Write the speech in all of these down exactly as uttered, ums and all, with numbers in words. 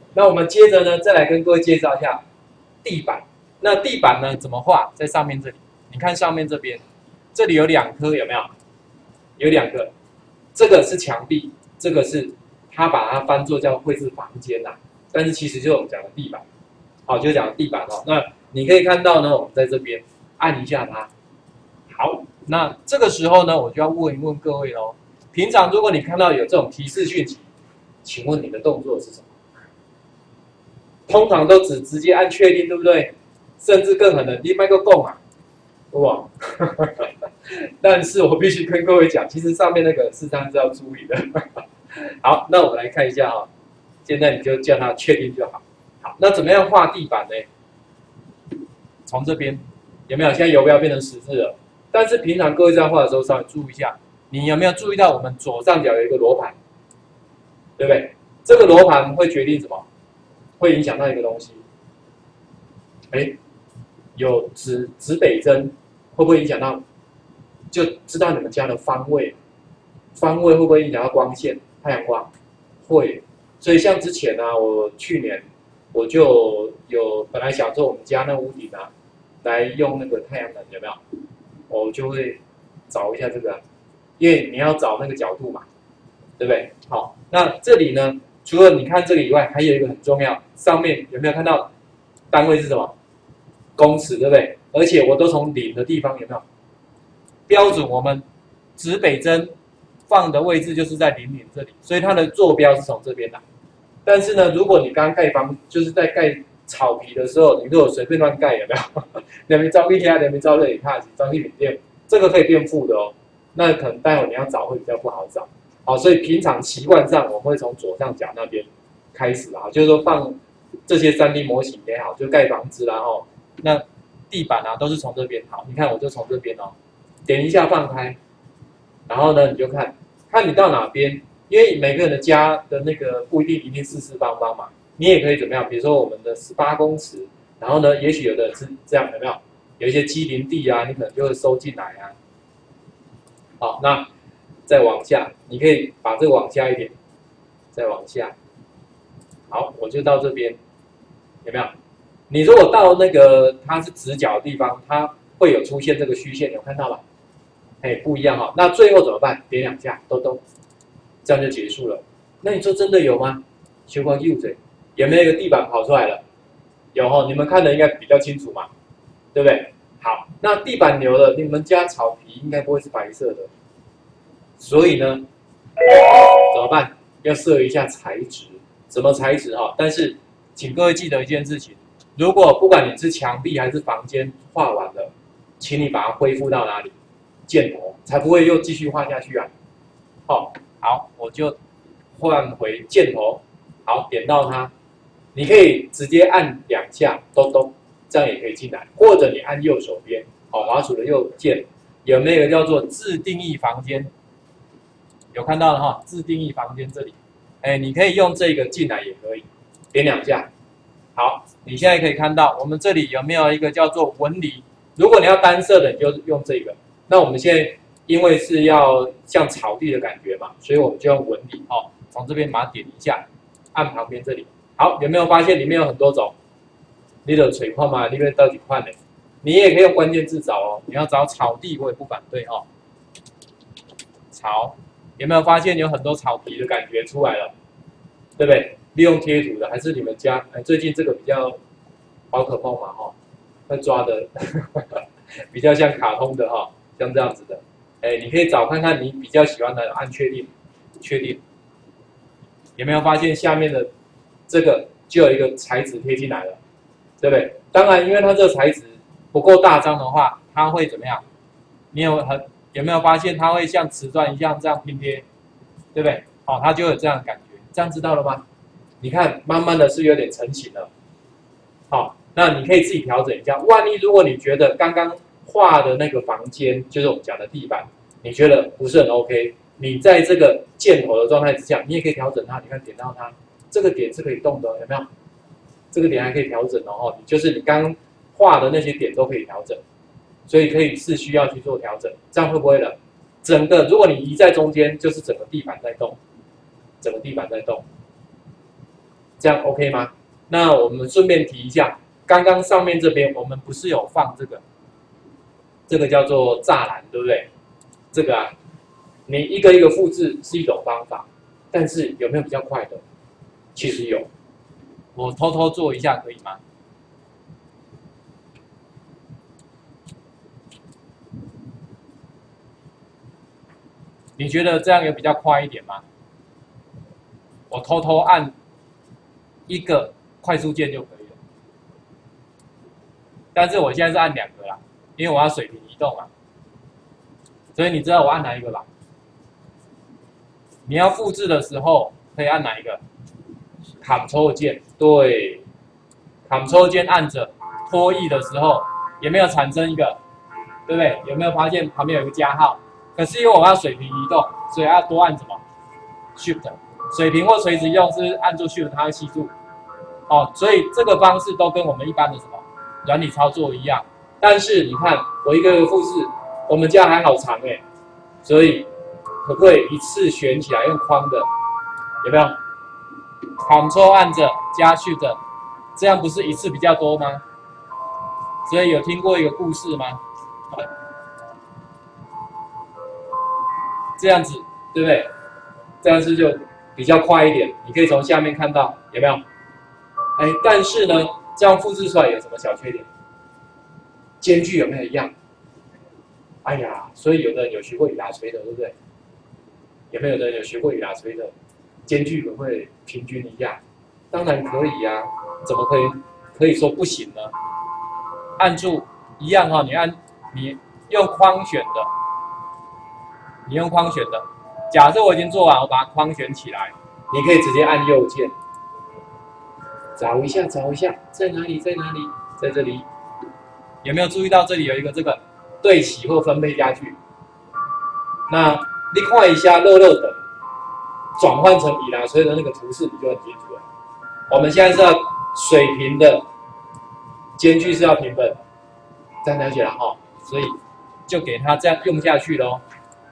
那我们接着呢，再来跟各位介绍一下地板。那地板呢怎么画？在上面这里，你看上面这边，这里有两颗，有没有？有两个，这个是墙壁，这个是它把它翻作叫绘制房间呐、啊，但是其实就是我们讲的地板，好，就是讲的地板哦。那你可以看到呢，我们在这边按一下它，好，那这个时候呢，我就要问一问各位喽。平常如果你看到有这种提示讯息，请问你的动作是什么？通常都只直接按确定，对不对？甚至更狠的，你麦个供啊，哇！但是我必须跟各位讲，其实上面那个事实上是要注意的。好，那我们来看一下哈、哦，现在你就叫它确定就好。好，那怎么样画地板呢？从这边有没有？现在游标变成十字了。但是平常各位在画的时候稍微注意一下，你有没有注意到我们左上角有一个罗盘，对不对？这个罗盘会决定什么？会影响到一个东西。哎，有指指北针，会不会影响到？就知道你们家的方位，方位会不会影响到光线、太阳光？会。所以像之前呢、啊，我去年我就有本来想说我们家那屋顶啊，来用那个太阳能，有没有？我就会找一下这个，因为你要找那个角度嘛，对不对？好，那这里呢，除了你看这个以外，还有一个很重要，上面有没有看到单位是什么？公尺，对不对？而且我都从零的地方有没有？标准我们指北针放的位置就是在零零这里，所以它的坐标是从这边来。但是呢，如果你刚刚盖房，就是在盖草皮的时候，你如果随便乱盖，有没有？两边招一天，两边招热也怕，招一点电，这个可以变负的哦。那可能待会你要找会比较不好找。好，所以平常习惯上我们会从左上角那边开始啊，就是说放这些 三 D 模型也好，就盖房子啦吼，那地板啊都是从这边。好，你看我就从这边哦。点一下放开，然后呢，你就看看你到哪边，因为每个人的家的那个不一定一定四四方方嘛，你也可以怎么样？比如说我们的十八公尺，然后呢，也许有的是这样，有没有？有一些畸零地啊，你可能就会收进来啊。好，那再往下，你可以把这个往下一点，再往下。好，我就到这边，有没有？你如果到那个它是直角的地方，它会有出现这个虚线，有看到吗？哎，不一样哈、哦。那最后怎么办？点两下，咚咚，这样就结束了。那你说真的有吗？修光右嘴，有没有一个地板跑出来了？有哈、哦，你们看的应该比较清楚嘛，对不对？好，那地板留了，你们家草皮应该不会是白色的，所以呢，怎么办？要设一下材质，什么材质哈？但是请各位记得一件事情，如果不管你是墙壁还是房间画完了，请你把它恢复到哪里？箭头，才不会又继续画下去啊。好，好，我就换回箭头，好，点到它，你可以直接按两下，咚咚，这样也可以进来，或者你按右手边，好，滑鼠的右键，有没有一个叫做自定义房间？有看到了哈，自定义房间这里，哎，你可以用这个进来也可以，点两下，好，你现在可以看到我们这里有没有一个叫做纹理？如果你要单色的，你就用这个。那我们现在因为是要像草地的感觉嘛，所以我们就用纹理哦，从这边把它点一下，按旁边这里。好，有没有发现里面有很多种？你的水矿嘛，里面到底换呢？你也可以用关键字找哦，你要找草地，我也不反对哦。草，有没有发现有很多草皮的感觉出来了？对不对？利用贴图的，还是你们家？哎，最近这个比较宝可梦嘛，哈、哦，会抓的比较像卡通的哈、哦。像这样子的，哎，你可以找看看你比较喜欢的，按确定，确定，有没有发现下面的这个就有一个材质贴进来了，对不对？当然，因为它这个材质不够大张的话，它会怎么样？你有很有没有发现它会像瓷砖一样这样拼贴，对不对？好、哦，它就有这样的感觉，这样知道了吗？你看，慢慢的是有点成型了，好、哦，那你可以自己调整一下。万一如果你觉得刚刚画的那个房间就是我们讲的地板，你觉得不是很 OK？ 你在这个箭头的状态之下，你也可以调整它。你看点到它，这个点是可以动的，有没有？这个点还可以调整哦，就是你刚画的那些点都可以调整，所以可以是需要去做调整，这样会不会了？整个如果你移在中间，就是整个地板在动，整个地板在动。 这样 OK 吗？那我们顺便提一下，刚刚上面这边我们不是有放这个，这个叫做栅栏，对不对？这个啊，你一个一个复制是一种方法，但是有没有比较快的？其实有，我偷偷做一下可以吗？你觉得这样有比较快一点吗？我偷偷按一个快速键就可以了，但是我现在是按两个啦，因为我要水平移动嘛。所以你知道我按哪一个吧？你要复制的时候可以按哪一个 ？Ctrl 键，对 ，Ctrl 键按着拖曳的时候，有没有产生一个？对不对？有没有发现旁边有一个加号？可是因为我要水平移动，所以要多按什么 ？Shift。水平或垂直移动是按住 Shift 它会吸住。哦，所以这个方式都跟我们一般的什么软体操作一样。但是你看，我一个一个复制，我们家还好长哎，所以可不可以一次选起来用框的？有没有 ？Ctrl 按着加 Shift， 这样不是一次比较多吗？所以有听过一个故事吗？这样子对不对？这样子就比较快一点。你可以从下面看到有没有？哎，但是呢，这样复制出来有什么小缺点？间距有没有一样？哎呀，所以有的人有学过语拉吹的，对不对？有没有的人有学过语拉吹的？间距可不可以平均一样？当然可以呀、啊，怎么可以可以说不行呢？按住一样哈、哦，你按你用框选的，你用框选的。假设我已经做完，我把框选起来，你可以直接按右键，找一下，找一下，在哪里，在哪里，在这里。有没有注意到这里有一个这个对齐或分配家具？那你看一下乐乐等转换成以拉吹的那个图示，你就很清楚了。我们现在是要水平的，间距是要平分，这样了解了哈。所以就给它这样用下去喽。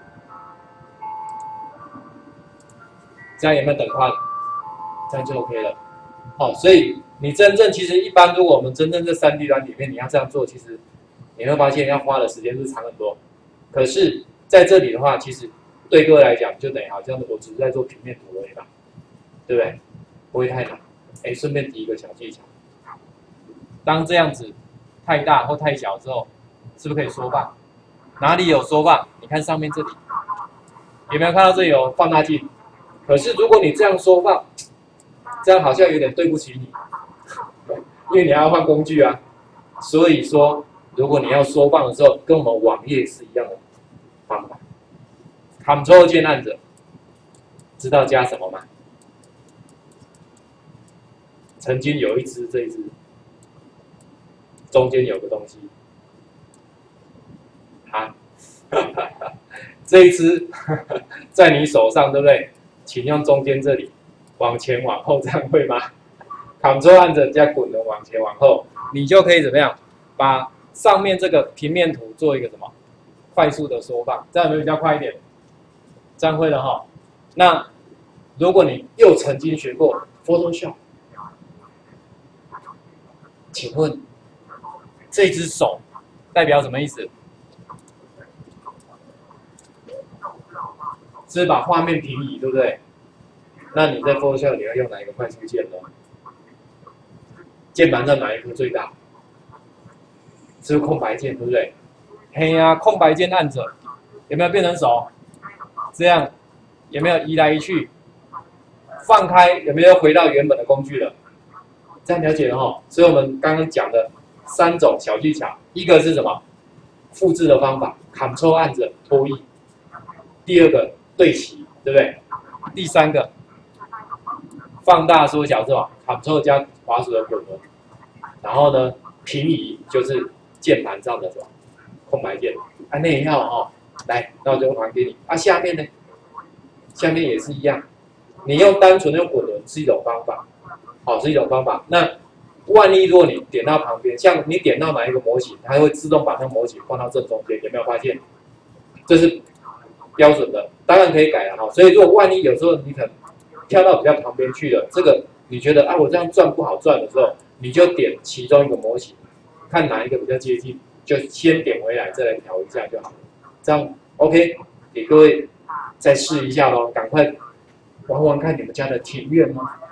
这样有没有等宽？这样就 OK 了。好，所以你真正其实一般，如果我们真正在三 D 软体里面你要这样做，其实你会发现要花的时间是长很多。可是在这里的话，其实对各位来讲，就等于好像我只是在做平面图而已嘛，对不对？不会太难。哎，顺便提一个小技巧，当这样子太大或太小之后，是不是可以缩放？哪里有缩放？你看上面这里，有没有看到这里有放大镜？可是如果你这样缩放，这样好像有点对不起你，因为你要换工具啊。所以说，如果你要缩放的时候，跟我们网页是一样的方法。Ctrl 键按着，知道加什么吗？曾经有一只，这一只中间有个东西，啊，这一只在你手上，对不对？请用中间这里往前往后，这样会吗 ？Ctrl 按着加滚轮往前往后，你就可以怎么样？把上面这个平面图做一个什么快速的缩放，这样有没有比较快一点？这样会了哈。那如果你又曾经学过 Photoshop， 请问这只手代表什么意思？是把画面平移，对不对？那你在 Photoshop 你要用哪一个快速键呢？键盘上哪一颗最大？是不是空白键，对不对？嘿呀、啊，空白键按着，有没有变成手？这样有没有移来移去？放开有没有回到原本的工具了？这样了解了哈。所以我们刚刚讲的三种小技巧，一个是什么？复制的方法 ，Ctrl 按着拖曳。第二个对齐，对不对？第三个放大缩小是吧 ？Ctrl 加滑鼠的滚轮，然后呢平移就是键盘上的什么空白键，啊那也要哦。来，那我就还给你。啊下面呢？下面也是一样，你用单纯的用滚轮是一种方法，好、哦、是一种方法。那万一如果你点到旁边，像你点到哪一个模型，它会自动把那个模型放到正中间，有没有发现？这是标准的，当然可以改了哈。所以如果万一有时候你可能跳到比较旁边去了，这个你觉得啊我这样转不好转的时候，你就点其中一个模型，看哪一个比较接近，就先点回来，再来调一下就好了。这样 OK， 给各位再试一下咯，赶快玩玩看你们家的庭院吗？